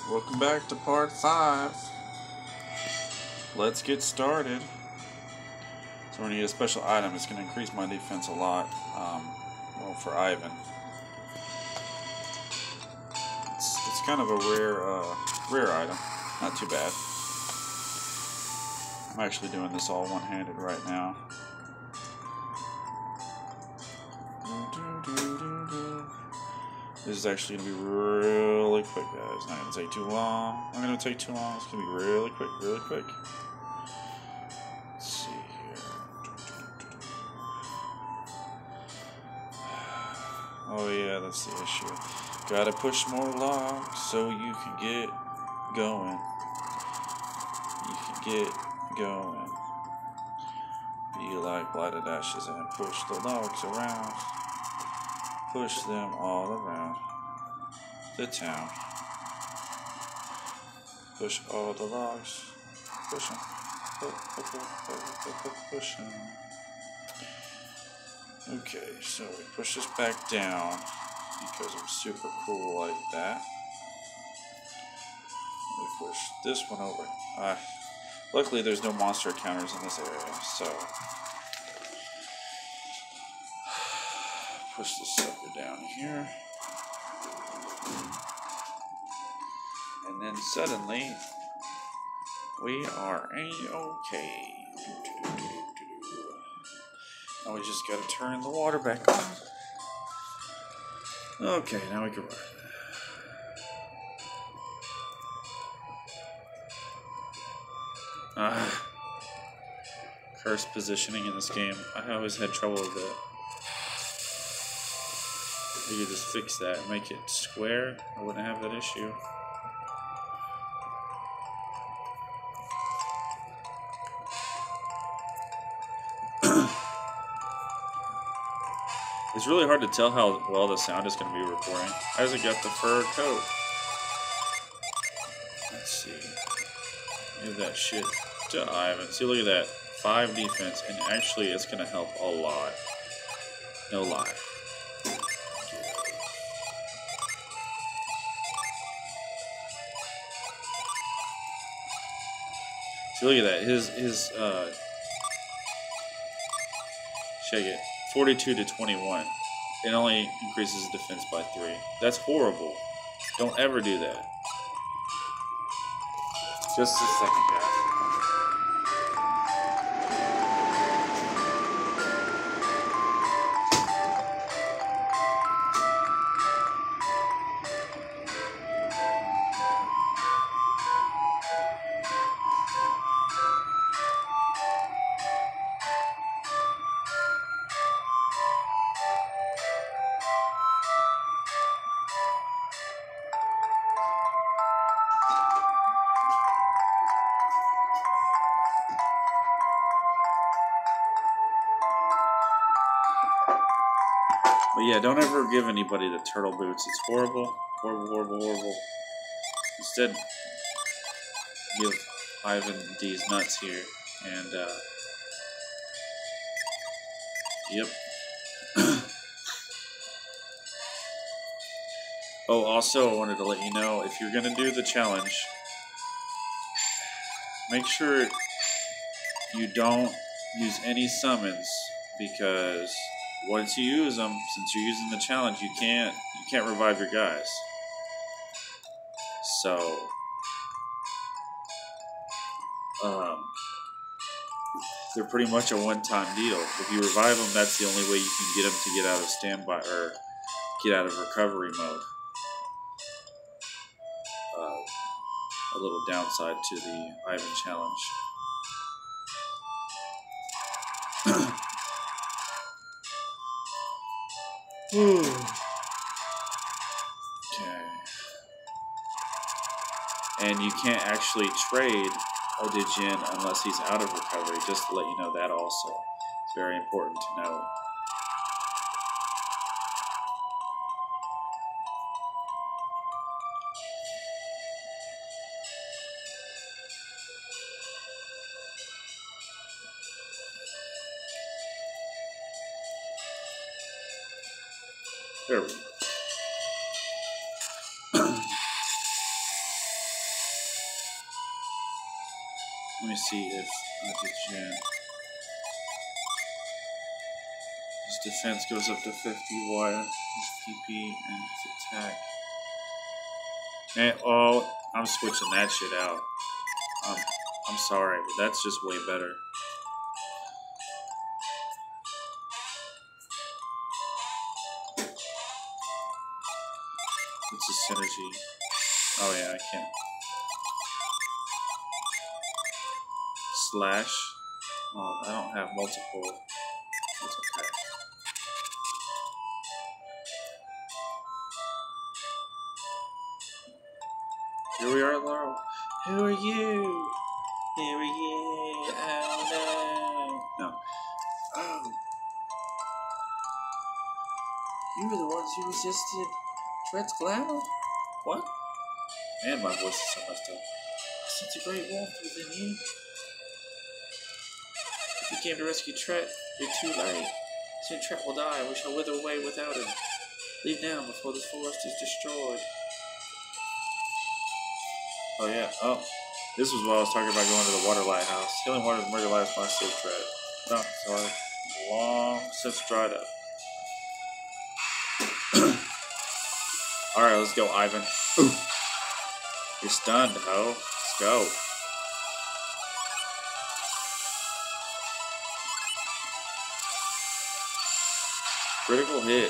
Welcome back to part 5. Let's get started. So we're going to get a special item. It's going to increase my defense a lot. Well, for Ivan. It's kind of a rare item. Not too bad. I'm actually doing this all one-handed right now. This is actually going to be really quick, guys. It's not going to take too long. It's going to be really quick, really quick. Let's see here. Oh yeah, that's the issue. Gotta push more logs so you can get going. Be like blighted ashes and push the logs around. Push them all around the town. Push all the logs. Push them. Push them. Okay, so we push this back down because I'm super cool like that. We push this one over. Luckily, there's no monster encounters in this area, so push this sucker down here. And then suddenly, we are A-okay. Now we just gotta turn the water back on. Okay, now we can run. Cursed positioning in this game. I always had trouble with it. You could just fix that and make it square. I wouldn't have that issue. It's really hard to tell how well the sound is going to be recording. Isaac got the fur coat. Let's see. Give that shit to Ivan. See, look at that. 5 defense, and actually it's going to help a lot. No lie. See, look at that. His check it. 42 to 21. It only increases defense by 3. That's horrible. Don't ever do that. Just a second, guys. But yeah, don't ever give anybody the turtle boots. It's horrible. Horrible, horrible, horrible. Instead, give Ivan these nuts here. And, yep. Oh, also, I wanted to let you know, if you're going to do the challenge, make sure you don't use any summons, because once you use them, since you're using the challenge, you can't revive your guys. So, they're pretty much a one-time deal. If you revive them, that's the only way you can get them to get out of standby or get out of recovery mode. A little downside to the Ivan challenge. Okay. And you can't actually trade a Djinn unless he's out of recovery, just to let you know that also. It's very important to know. There we go. Let me see if Djinn. His defense goes up to 50. Why? His TP and his attack. And oh, I'm switching that shit out. I'm sorry, but that's just way better. What's his synergy? Oh yeah, I can't. Slash. Oh, I don't have multiple. It's okay. Here we are, Laurel. Who are you? Who are you? Oh no. No. Oh. You were the ones who resisted Tret's glamour? What? Man, my voice is so messed up. I sense a great warmth within you. If you came to rescue Tret, you're too late. Soon Tret will die, and we shall wither away without him. Leave now before this forest is destroyed. Oh yeah, oh. This was what I was talking about going to the water lighthouse. Healing water is murder lives my save Tret. No, sorry. Long since dried up. Alright, let's go, Ivan. Ooh. You're stunned, ho. Let's go. Critical hit.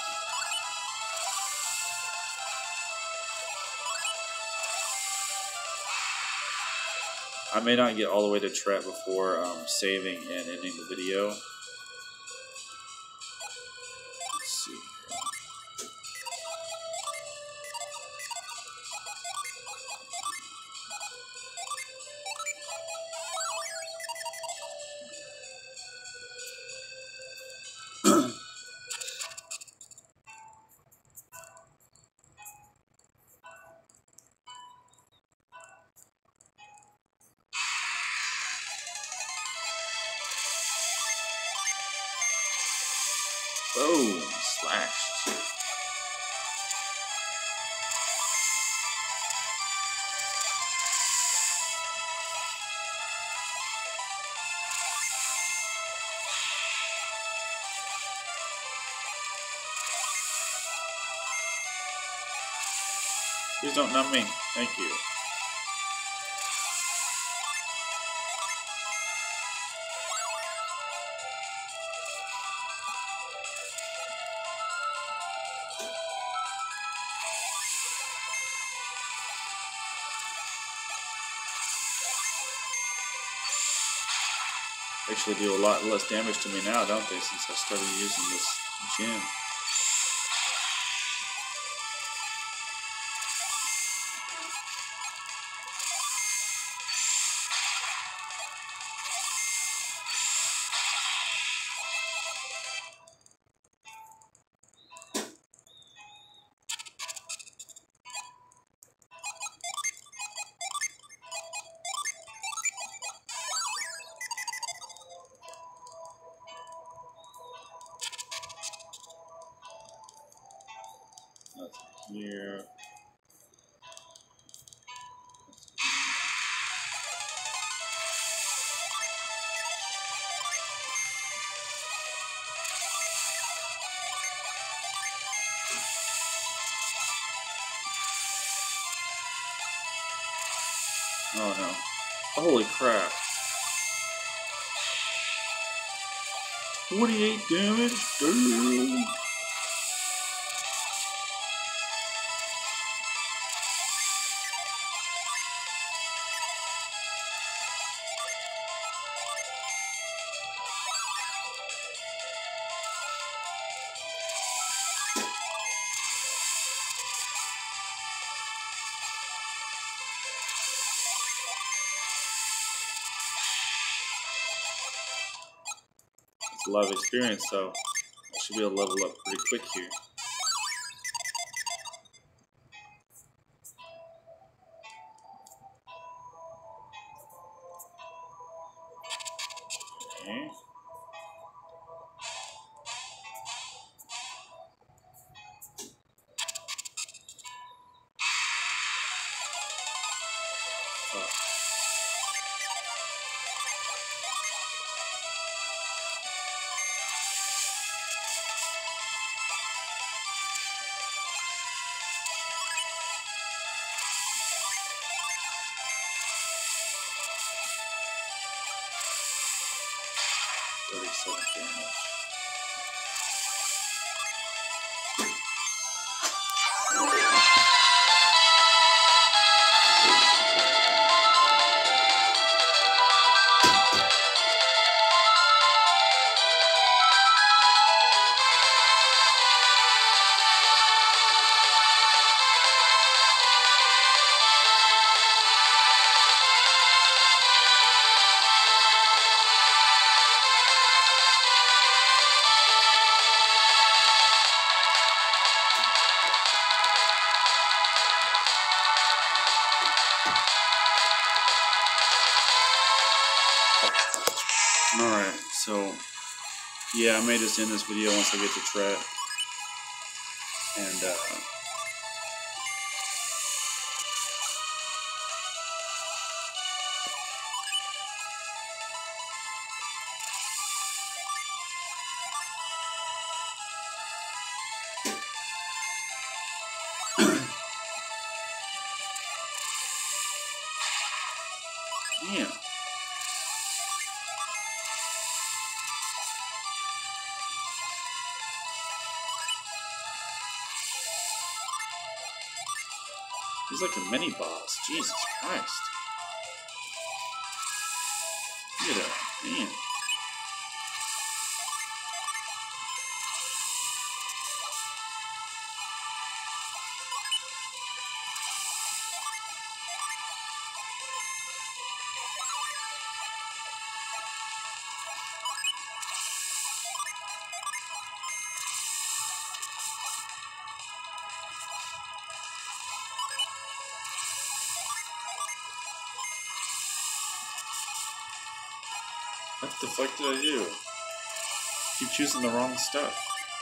I may not get all the way to Tret before saving and ending the video. Let's see. Boom! Slashed. Please don't numb me. Thank you. Actually do a lot less damage to me now, don't they, since I started using this Djinn. Nothing here. Oh no. Holy crap. 28 damage? Damn. It's a lot of experience, so I should be able to level up pretty quick here. Okay. 37 damage. Alright, so yeah, I may just end this video once I get to tret. And yeah. He's like a mini boss. Jesus Christ. Look at that. Man. What the fuck did I do? Keep choosing the wrong stuff.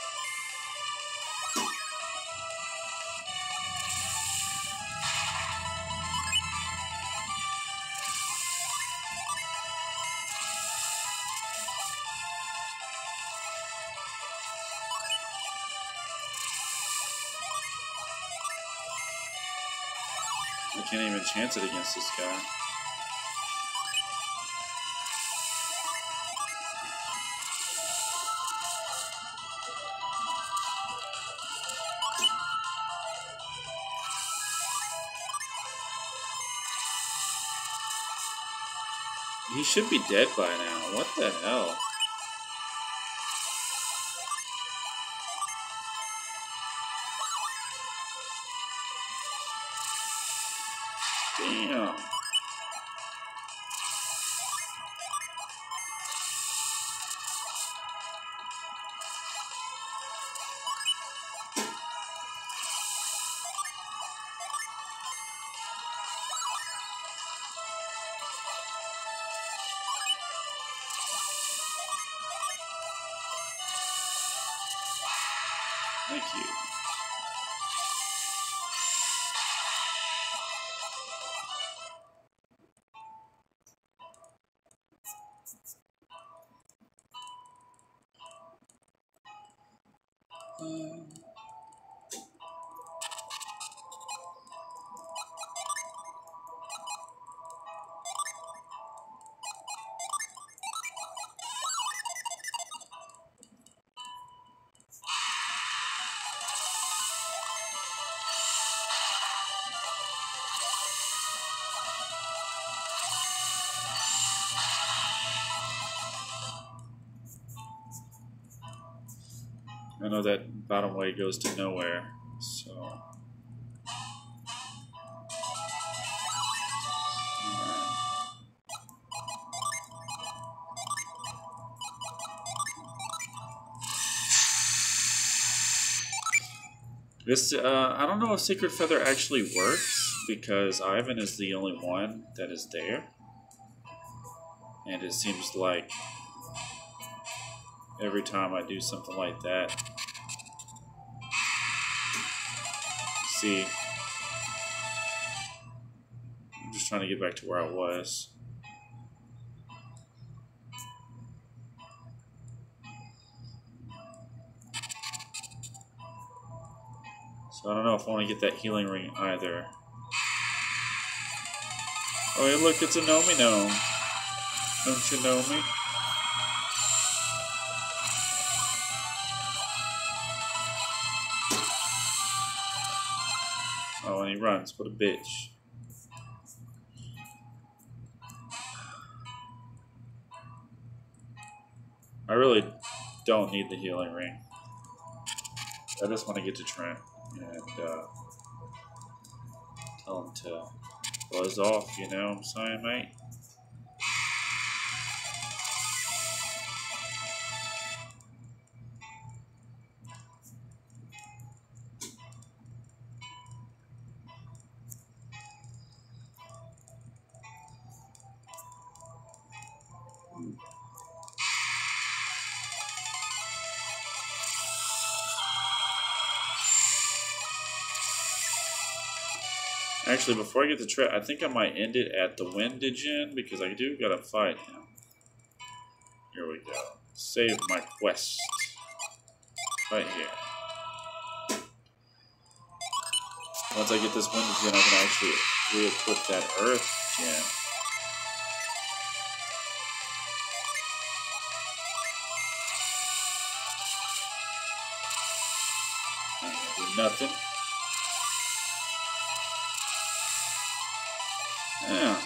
I can't even chance it against this guy. He should be dead by now. What the hell? Damn. Thank you. I know that bottom way goes to nowhere, so... This, I don't know if Secret Feather actually works, because Ivan is the only one that is there. And it seems like every time I do something like that... See... I'm just trying to get back to where I was. So I don't know if I want to get that healing ring either. Oh, hey, look, it's a Nomi Gnome. Don't you know me? when he runs. What a bitch. I really don't need the healing ring. I just want to get to Trent and tell him to buzz off, you know what I'm saying, mate? Actually, before I get to Trent, I think I might end it at the wind Djinn because I do gotta fight him. Here we go. Save my quest. Right here. Once I get this wind Djinn, I can actually re-equip that earth Djinn. I ain't gonna do nothing. Yeah.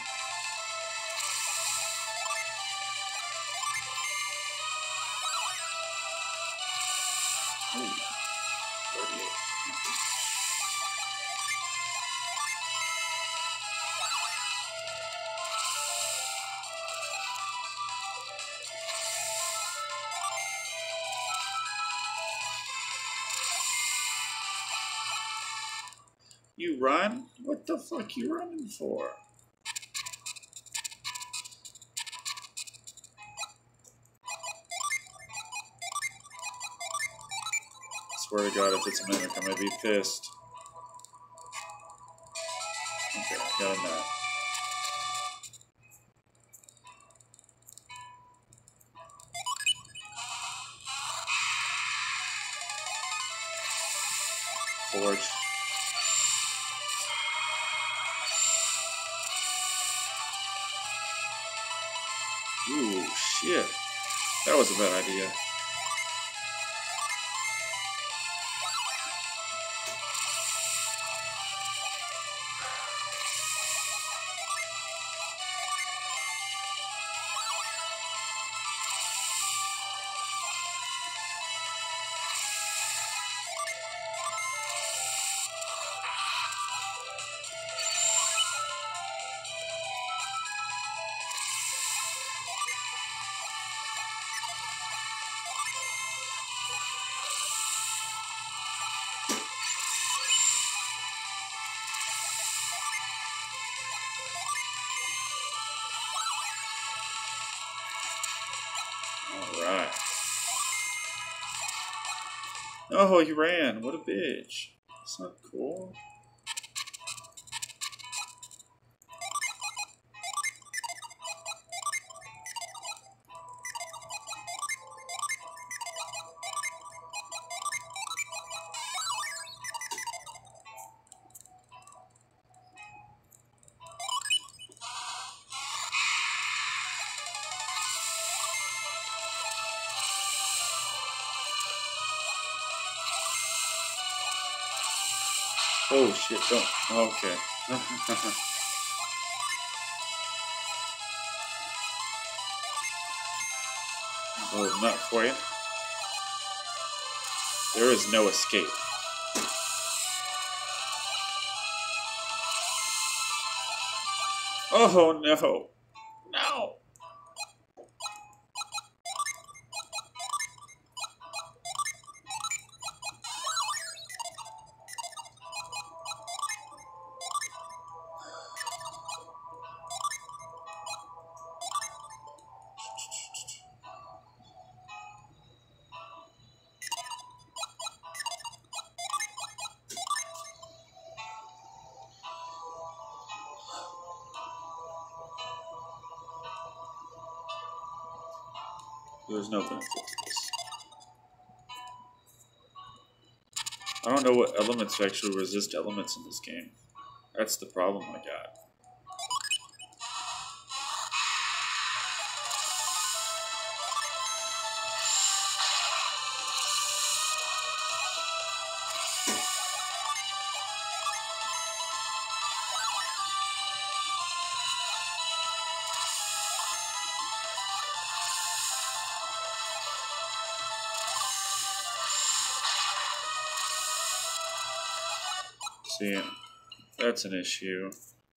Ooh. 38. You run? What the fuck you running for? Swear to God, if it's a mimic, I may be pissed. Okay, I got a nut. Forge. Ooh, shit. That was a bad idea. Alright. Oh, he ran. What a bitch. That's not cool. Oh shit, don't. Okay. Oh, not for you. There is no escape. Oh no. No. There's no benefit to this. I don't know what elements actually resist elements in this game. That's the problem I got. See, that's an issue.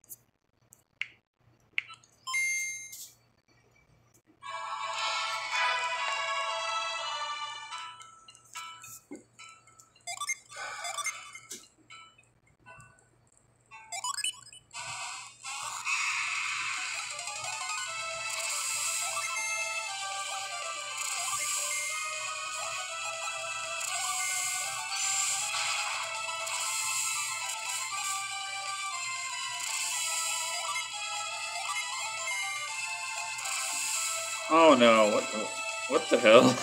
Oh no, what the hell?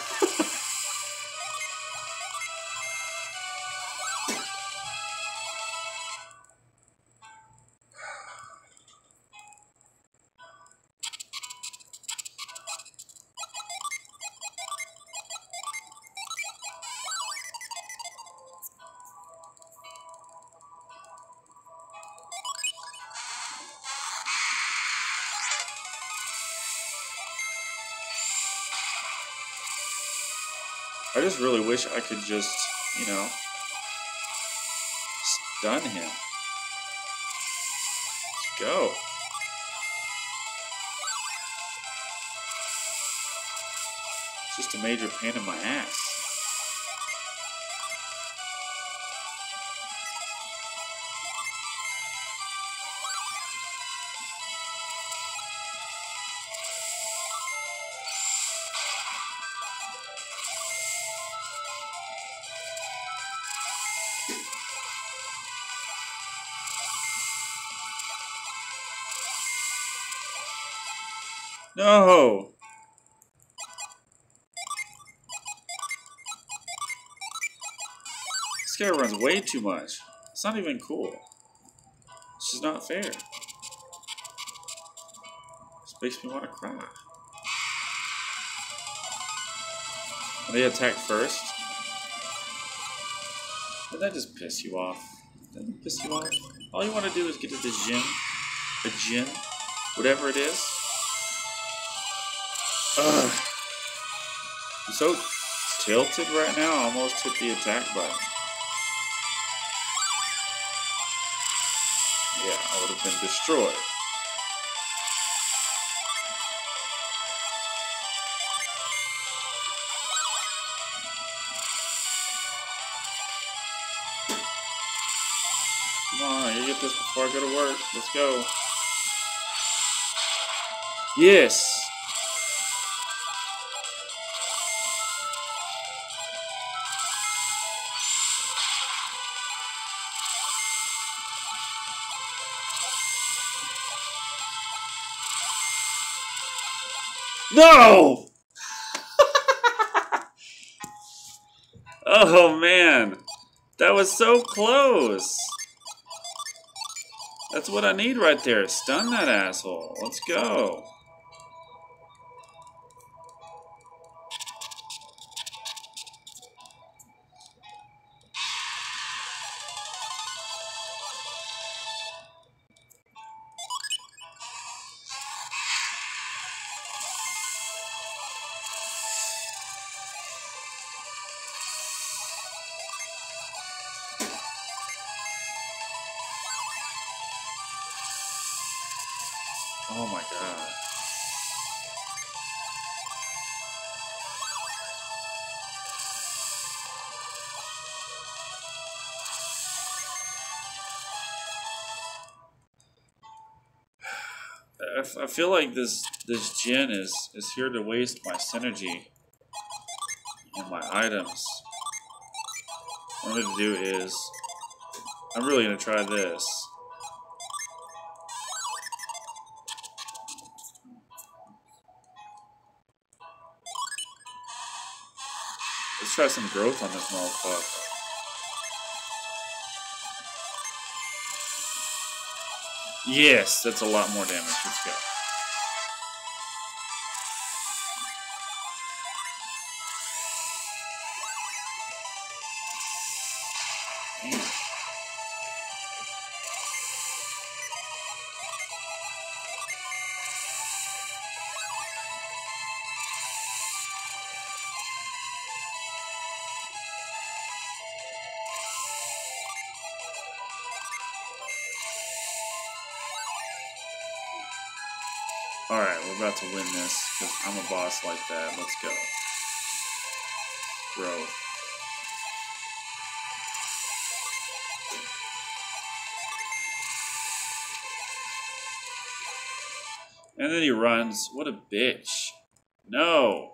I just really wish I could just, you know, stun him. Let's go. It's just a major pain in my ass. No! This guy runs way too much. It's not even cool. It's just not fair. This makes me want to cry. When they attack first, did that just piss you off? Did that piss you off? All you want to do is get to the Djinn, whatever it is. Ugh. I'm so tilted right now, I almost hit the attack button. Yeah, I would have been destroyed. Come on, you get this before I go to work. Let's go. Yes! No! Oh man, that was so close. That's what I need right there. Stun that asshole. Let's go. Oh my god. I feel like this Djinn is here to waste my synergy and my items. What I'm going to do is, I'm really going to try this. Let's try some growth on this motherfucker. Yes, that's a lot more damage. Let's go. Damn. Alright, we're about to win this, because I'm a boss like that. Let's go. Bro. And then he runs. What a bitch. No!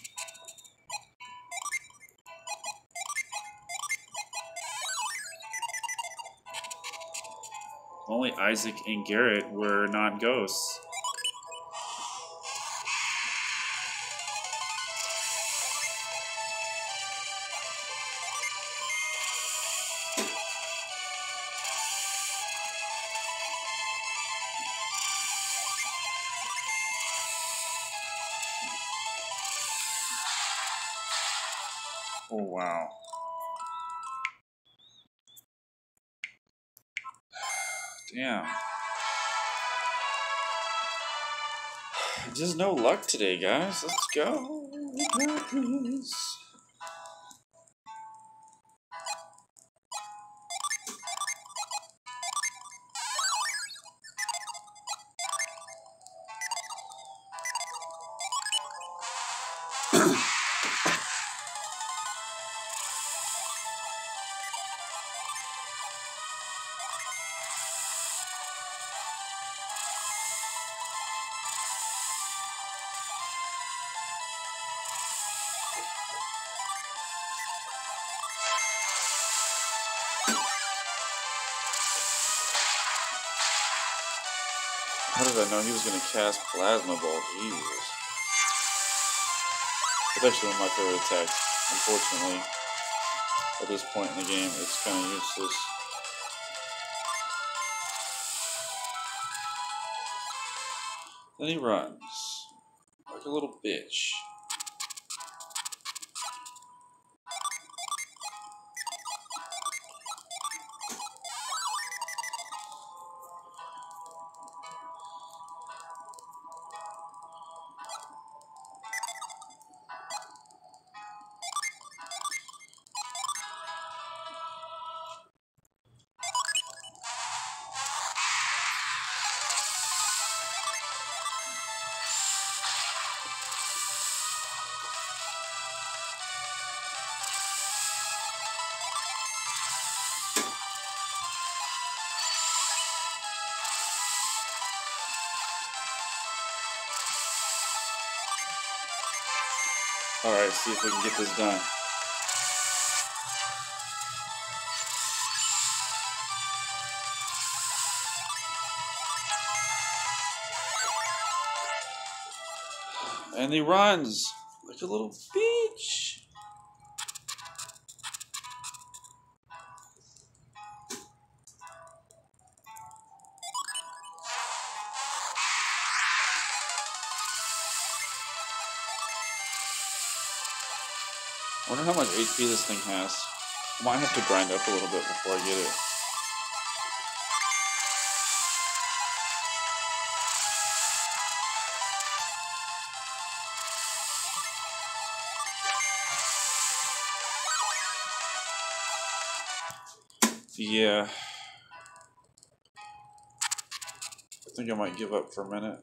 If only Isaac and Garrett were not ghosts. Oh, wow. Damn. Just no luck today, guys. Let's go. We got this. How did I know he was going to cast Plasma Ball? Jesus. It's actually one of my favorite attacks. Unfortunately, at this point in the game, it's kind of useless. Then he runs. Like a little bitch. Alright, see if we can get this done. And he runs like a little bitch. I wonder how much HP this thing has. I might have to grind up a little bit before I get it. Yeah. I think I might give up for a minute.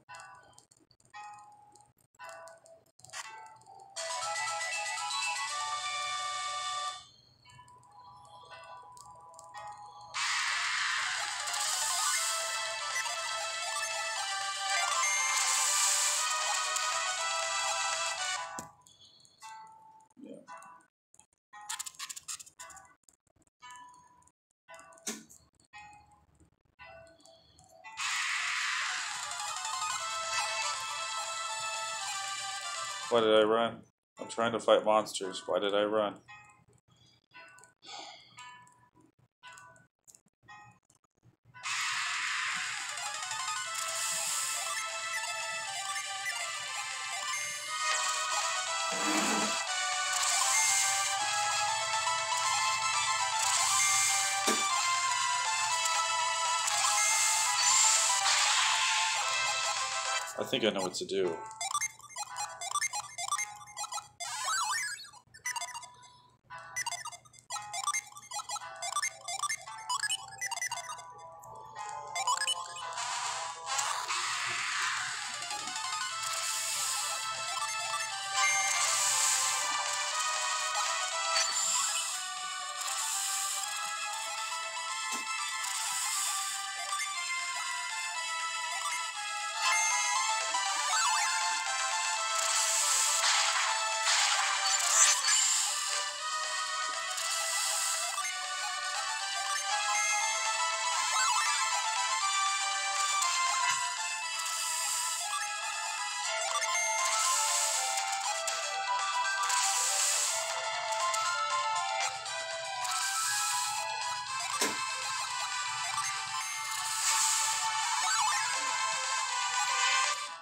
Yeah. Why did I run? I'm trying to fight monsters. Why did I run? I think I know what to do.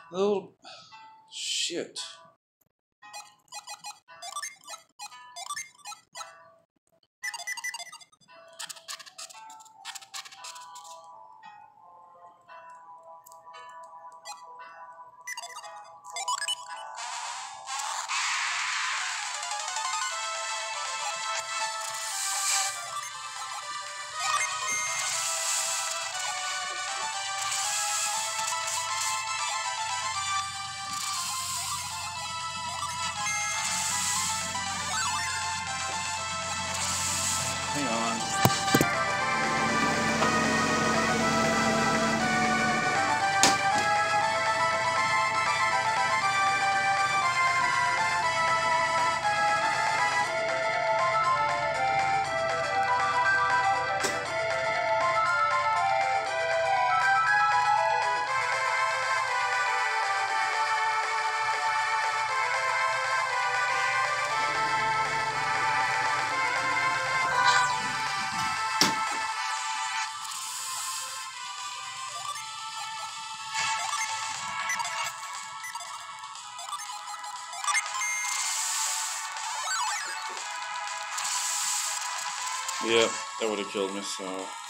Little shit. Hang on. Yep, that would have killed me, so...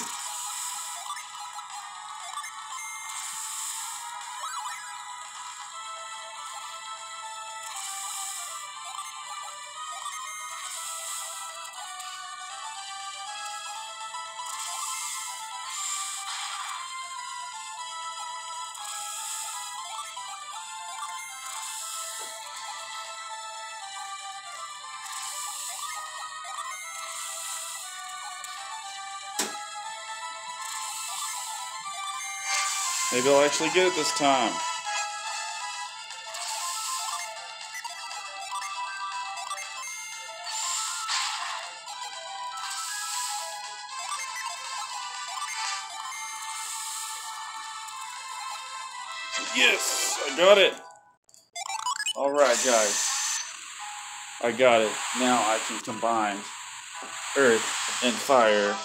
Maybe I'll actually get it this time. Yes, I got it. All right, guys. I got it. Now I can combine earth and fire.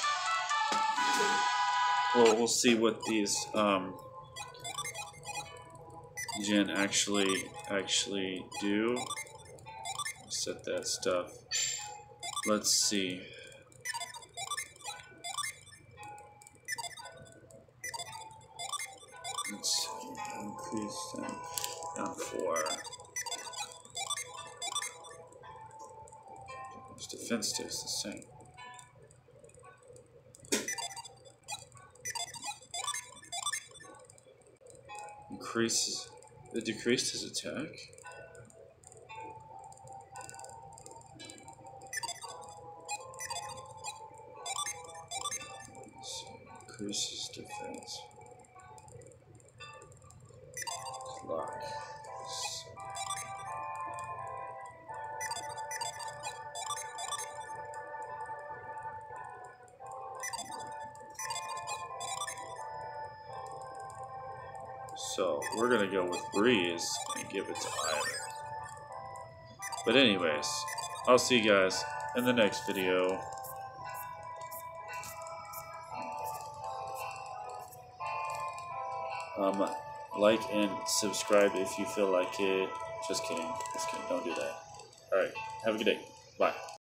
Well, we'll see what these Djinn actually do. Set that stuff. Let's see. Let's see. Increase them down 4. His defense stays the same. Increases. It decreased his attack. Increases defense. Clock. So we're gonna go with Breeze and give it to either. But anyways, I'll see you guys in the next video. Like and subscribe if you feel like it. Just kidding. Don't do that. Alright, have a good day. Bye.